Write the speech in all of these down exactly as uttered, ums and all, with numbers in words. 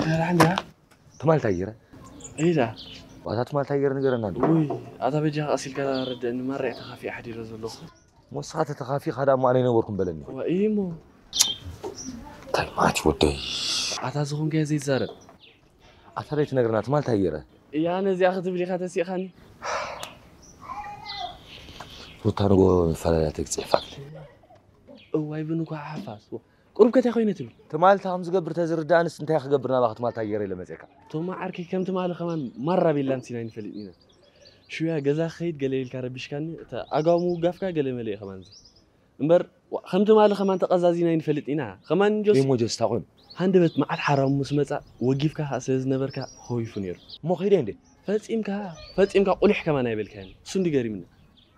لا عندها تمال تايره ايه ده واتات مال تايره نغرنا وي اتا بيجا اصيل كذا رد ان ما رأيت خافي احد يرزلو موسخات تخافي خدا ما علي نوركم بلني وايمو طيب ما تودي اتا زخون كي زي زرب اتا ريت نغرنا تمال تايره يا انا زي اخذ بلي خاطر سيخاني وتانغو فلاتك صيفك واي بنكو حفاس قرب كتا خوينتي تمال تام زغبر تزردانس انت خغبرنا باخت مال تايره لمزيكا تو ما عركي كم تمال كمان مره بالله نسينا نفلقينا شويه غزا خيد قليل كربشكاني تا اغامو غافكا قلي ملي كمان امبر خمت مال كمان تقزازينا نفلقينا كمان جوس اي موجس تاقون هندبت مع الحرام مسمصا وقيفكا حسز نبركا خويفو نير مو خيدي اندي فصيمكا فصيمكا قلح كمان ايبلكان سندي غريمنا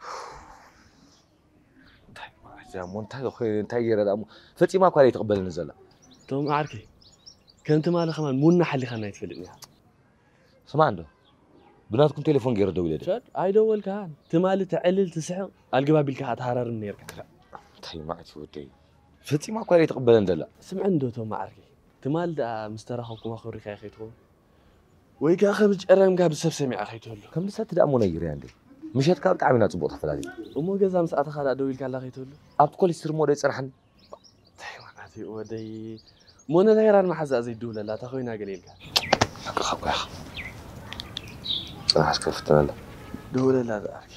زعما انت خويا انت يرا فتي ما كان يتقبل نزل تو ما عركي كنت مال كمان مو نحلي خنا يتفلقني سمع عنده بناتكم تليفون غير دولي شاد اي دول كان تمال تعلل تسحق القبابيل كا تحرر نيرك طيب ما تودي فتي ما كان يتقبل نزل سمع عنده تو ما عركي تمال دا مسترخكم اخوري خا خيتو ويكا خبج ارم كا بسبسمي اخيتو كم لسات دا منير عندي مشيت كاب تعمينا صبوت خفلاتي امو غزا مساعه خالا دويل كالا خيتو اب كل سر مود يصرحن طيب عادي ودي مون دايران ما حزا زي دوله لا تخوينا قليل كان حق خبا صراحه كفتنا لا دوله لا دارك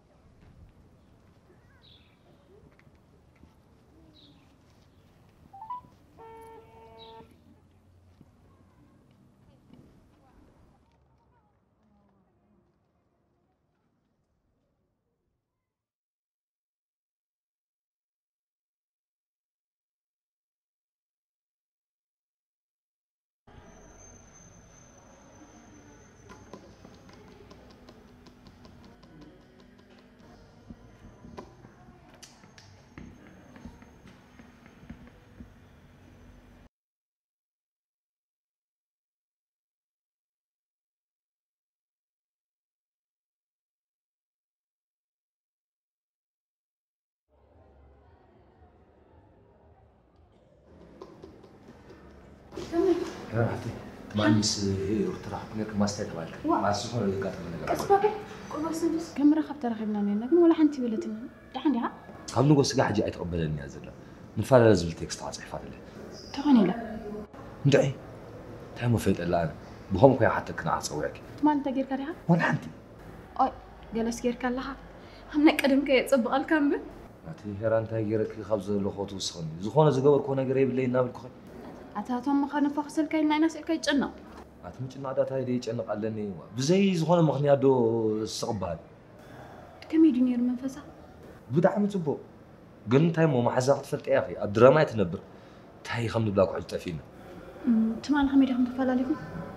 راحتي ما نس تروح هناك ما استتبالك ما سخون اللي قاعد من اسبابي قول سندس كم رخب ترخبنا لنا لكن ولا حنتي ولتنا دحين ها قبل نقول سقى حاجه يتقبلني يا زلمه نفعل لازم التكست عصيفات له تغني لا ندعي تايمو فيت الا انا بهم كي حتى كنا اصوعك ما انت غير كريها ولا انت اي جلس غير كلها هم نقدم كي يصبق الكم ماتي هران تاي غيرك خبز لخوت وسخني زخونه زغبر كو نغير يبلي نابل كو اتاتهم مخنا فخسل كاينا ناس كاي يصنق اتمጭና ዳታ ሄደ ይጨነቃለኒ بزي زخونه مخنيا دو سقبال كم يدنير منفسا بدعم صبو ግን እንታይ ሞ ማሕዛቕ ትፈልጥ እያ ኺ ኣብ ድራማ ትነብር እንታይ ከም ንብላ ኩዕል ጠፊና ትማል ኸመይ ዲኹም ተፈላለዩኩም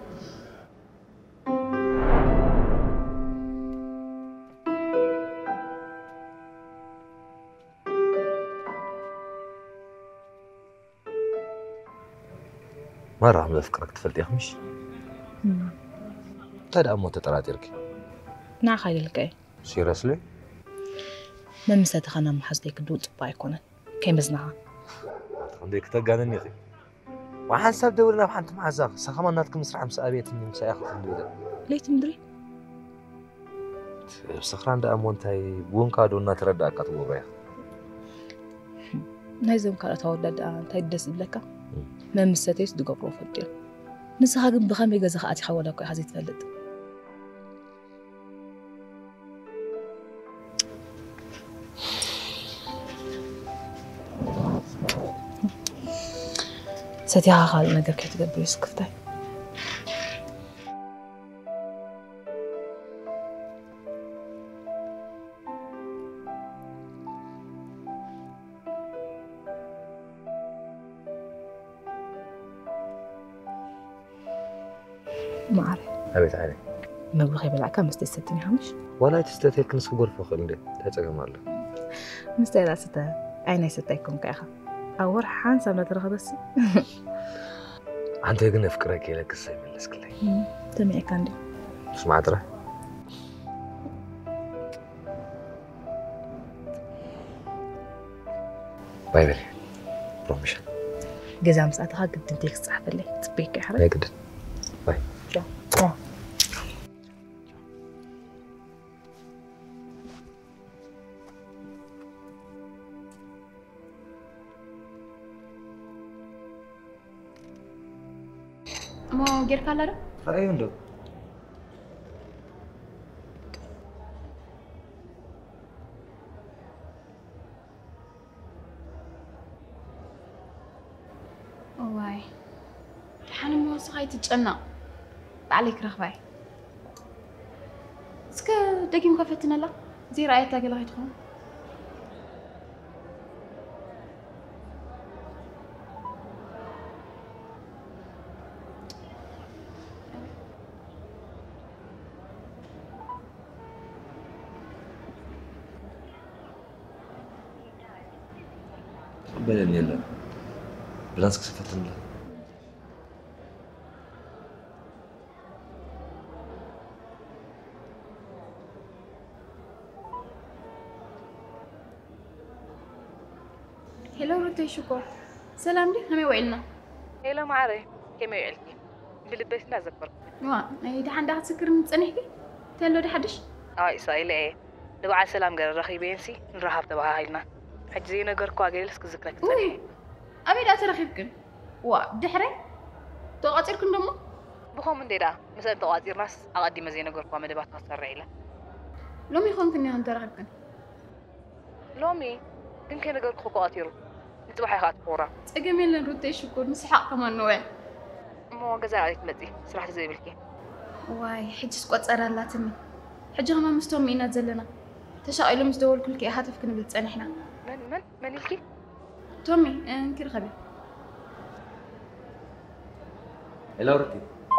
مرة عم بفكرك تفلت يا خمش تدعى أمو تتراتيرك نا خايل لك ايه سيريسلي ما مسات خنا محزديك دو صبا يكون كي مزنها عندك تقانني اخي وحسب دورنا بحنت معزاق سخما ناتكم مسرح مسابيت من مسايخ الدوله ليه تمدري بسخران دا أمو انتاي بون كادو نا تردى كاتبو بيخ نايزم كالا تودد انتاي دس بلكا ما مساتيس دو قبرو فدير نسخا قم بخامي غزا خاتي حولك حزي تفلت ستيها خال نقر كي تقبري سكفتاي ما أعرف هبيت علي ما بخي بالعكا مستي ستني هامش ولا تستات هيك نسخ غرفة خلندي تاتقم الله مستي لا ستا عيني ستا يكون كاخا أور حان سامنا ترخى بس أنت يقولنا فكرك لك السيم اللي سكلي تمي كاندي اسمع ترى باي باي بروميشن جزام ساعتها قد انتي صح بالله تبيك يا حبيبي هيك كم غير كلا رأيي عنده واي حنا مو سخاي تجنا عليك رخباي اسك دقيم كفتنا لا زي رايتها قال هاي تكون بلني لا بلانسك سفتن لا هلو رتي شكر سلام لي هم وعلنا هلا معري كما يعلكي بلبس نازكر وا اي عندها سكر متصنحكي تلو دي حدش اه اسرائيل ايه دبع سلام قال رخيبينسي نرهب تبع هايلنا حج زي نجر كواجيل اسك ذكرك وي ابي لا ترخيبكن وا دحري تقاطيركن دمو بخوم من ديدا مثلا تقاطير ناس اقدم زي نجر كوا مدبات تسرعيله لومي خونكن يا انت رخيبكن لومي يمكن نجر كوا قاطيرو نتبع خات فورا تجمل لن رتي شكر مسحق كمان نوع مو غزا عليك مدي صراحه زي بالكي واي حج سقط صرالاتني حج هما مستوم مينا زلنا تشايلو مزدول كلكي هاتف كن بتصنحنا من من من الكي تومي انكر خبي هلا رتي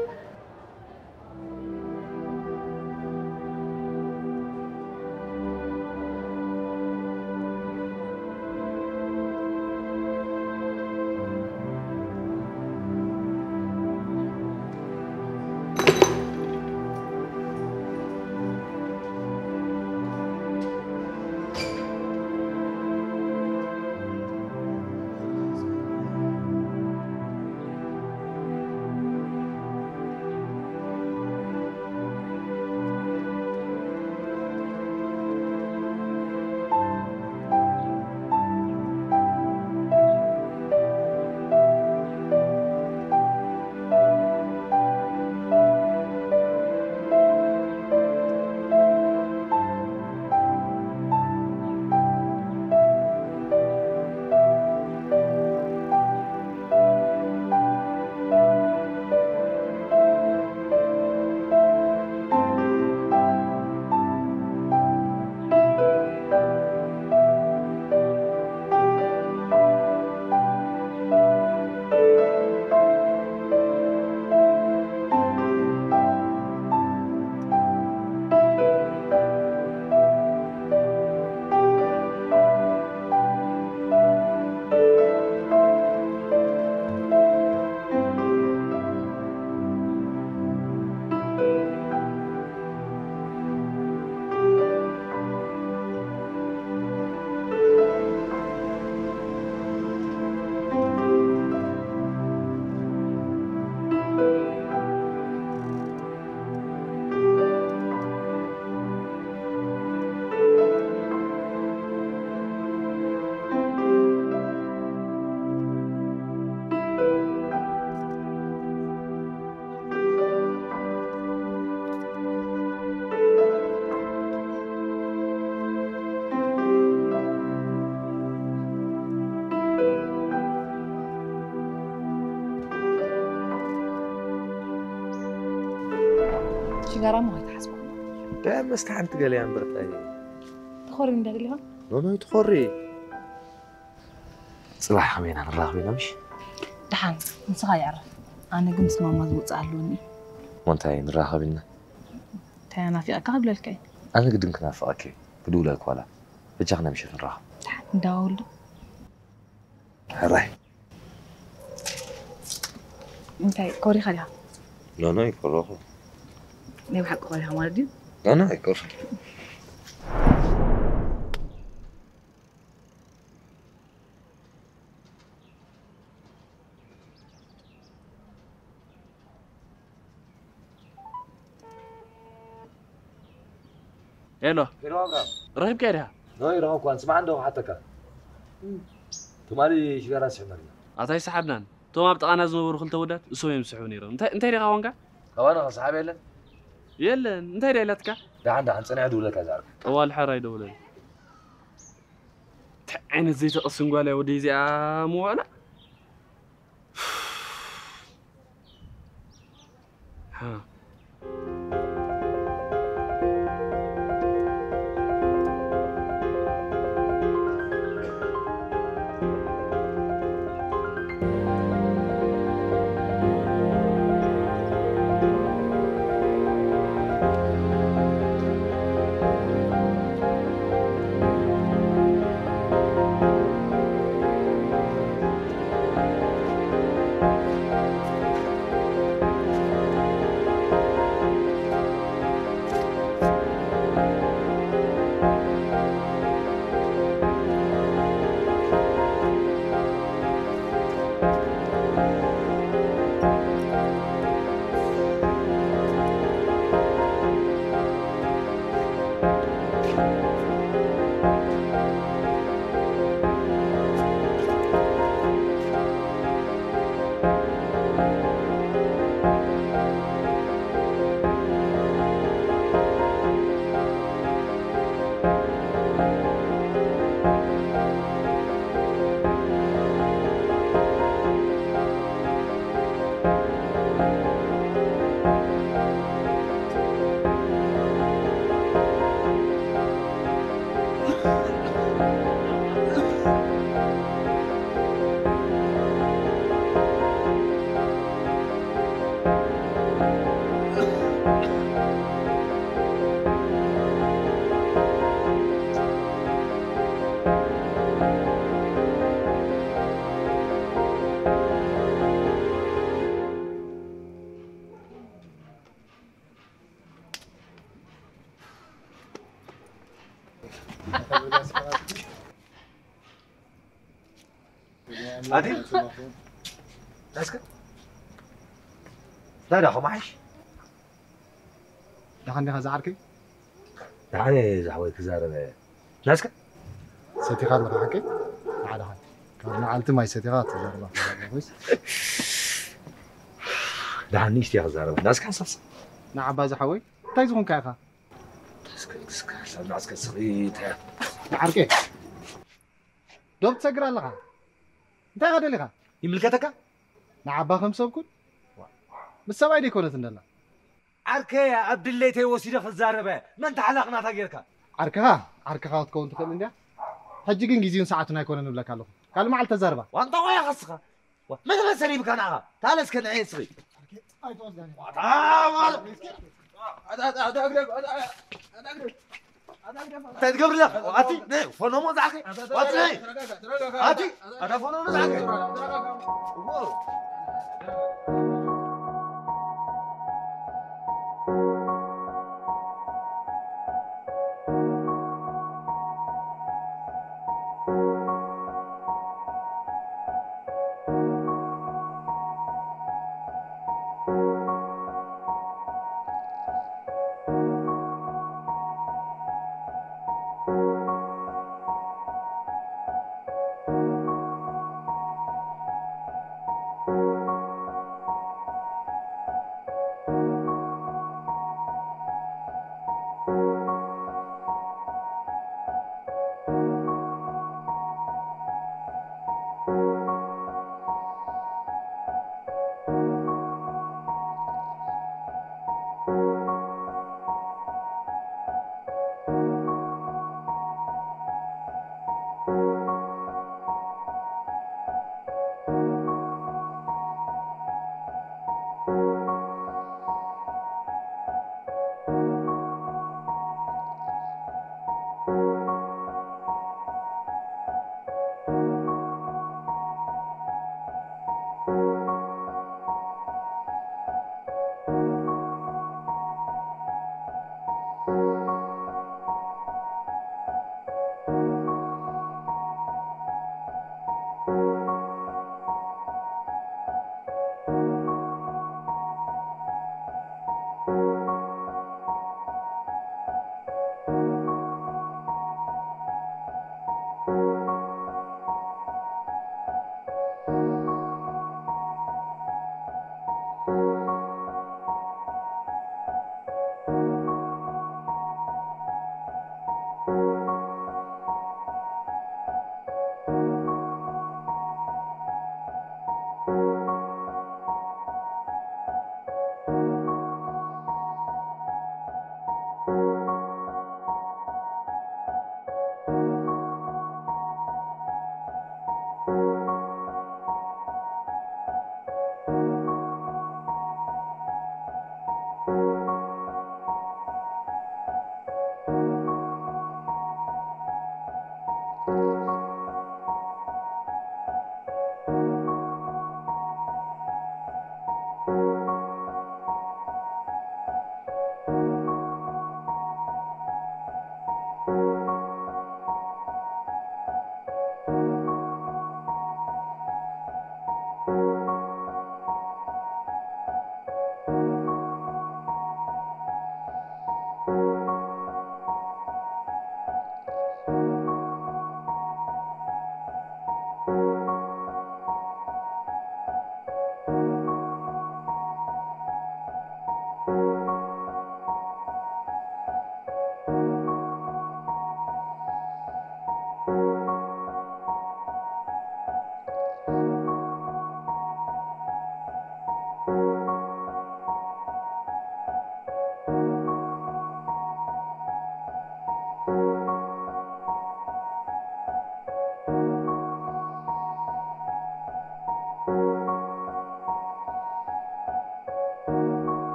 شجرة ما يتحسب ده مستحنت قال يا برتاي تخوري من دقلها نو نو تخوري صلاح خمين انا راغبي نمشي دحان نسخة يعرف أنا قمت ماما زوج أهلوني وانتي نراغبينا تانا في أكاد ولا الكي انا قد يمكن افاكي بدول لك ولا بجانا مشي نراغب داول هراي انتي كوري خليها نو نو يكروه ليه بحق كوريها مالدي نو نو يكروه الو كيلو ابراهيم رهيب كده نو يراوك وان سمع عنده حتى كا تمالي شجره سحمرنا عطاي سحبنان توما بتقانا زنبرو خلت ودات سو يمسحوا نيرهم انت انت ريغا وانكا وانا صاحبي يلا يلا انت ريلتك ده عندها حنصنع دولك ازار اول حراي دولن عين الزيت الصنقاله ودي زي مو انا ها عادي اسكت لا لا ما عايش دخلني خزعركي تعالي زحوي كزارة ناسك ستي خال لك حكي تعال هاي كان عالتي ما ستي خال تزار بس ده عنيش يا غزارة ناسك حساس نعم باز حوي تايزون كاخا اسكت اسكت ناسك صغير عركي دوب تسقر لها انت غادي لها يملكتك نعم خمسة بكون بس سبعي دي كونت ندلا عركي يا عبد الله تي وسيده خزاربه ما انت حلقنا تاغيرك عركها عركها تكون تخل انت حجي كن غيزين ساعتنا يكون نبلك له قال ما على تزربه وانت ويا خصخه ما تمسلي بك انا تعال اسكن عين صغير اي توزعني تعال تتقبر له واتي نه فنو مو زعكي واتي واتي انا فنو مو زعكي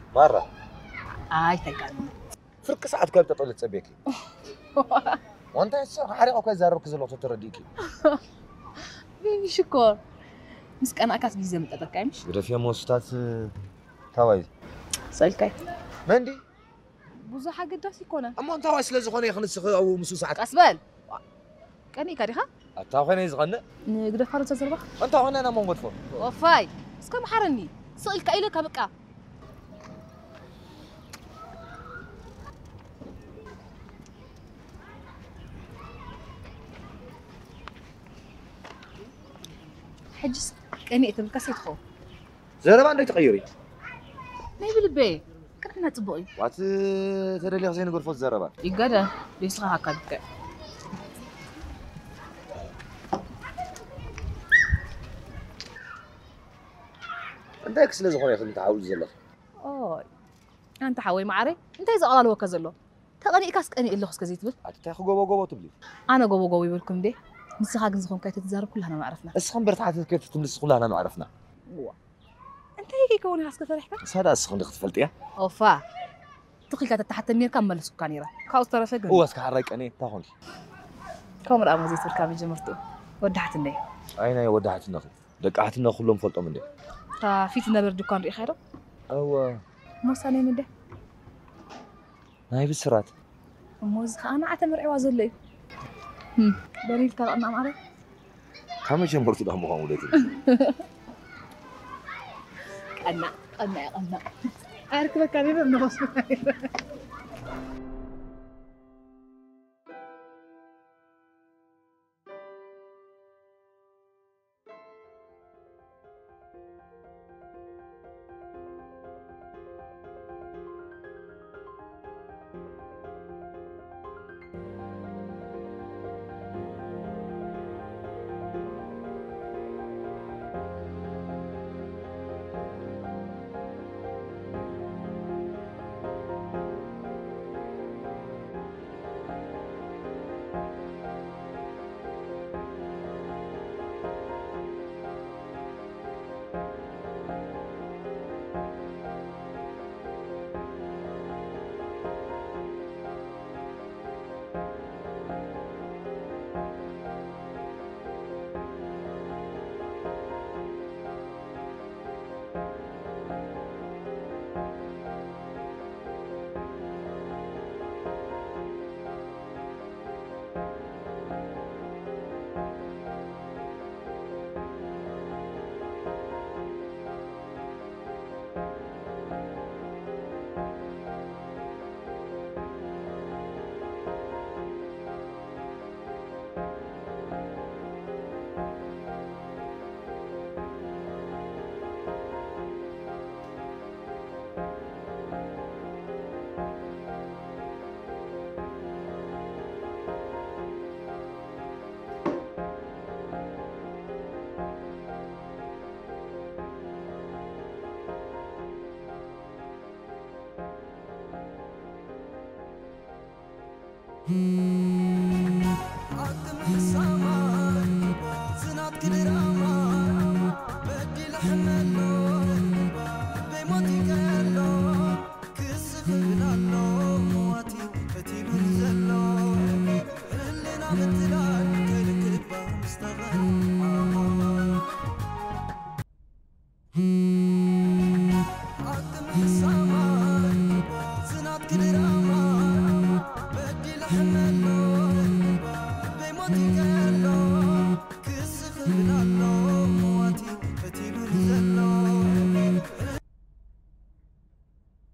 مرة اي تقال فرق ساعات كيف تطول تصبيكي وانت هسه حريقه كذا زارك زلو ترديكي بيبي شكر مسك انا اكاس جيزه متتكايمش رفيا موستات تاوي سالكاي مندي بوزح قداس يكون اما انت واش لازم يخنس او مسو ساعات اسبال كاني كاريخه اتا خني يزغن نقدر فرصه زربه انت هنا انا مو مدفو وفاي اسكم حرني سالك ايلك بقى حجز كاني اتمكسيت خو زربا عندك تغيري ما يبلبي كنا تبوي وات تدلي زين غرفه زربا يقدر بيسخا هكذا انت اكس لازم يا اخي متعاود زلخ اوه انت حوي معري انت اذا قال وكزلو تقني كاسك اني اللي خسك زيت بل حتى خو غوبو غوبو تبلي انا غوبو غوبو يبلكم دي نسخا كنزخم كاي تتزارب كلها ما عرفنا اسخن برتعت كيف تملس كلها ما عرفنا انت هيك يكون هاسك فرحك بس هذا اسخن تفلت يا اوفا تقيك تحت المير كمل سكانيرا كاوس ترى فقن هو اسك حريق اني تاخون كامر ابو زيت الكامي جمرتو ودحت الني اين يا ودحت النخ دقعتنا كلهم فلطوا من دي تا فيت نبر دكان ري خيرو او موساني من ده ناي بسرات موز انا اعتمر عوا زلي هم بريد كان انا معرف كم جنبرت ده مو ولدي انا انا انا اركب كاميرا نوصل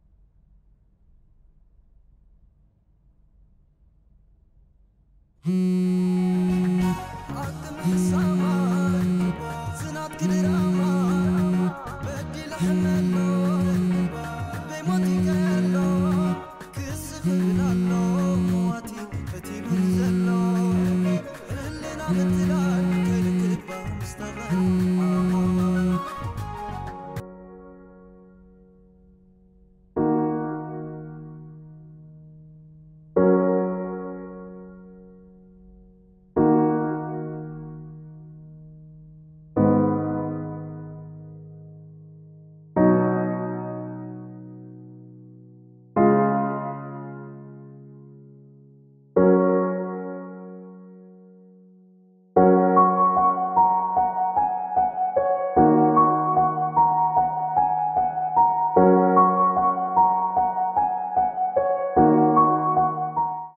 Hmm.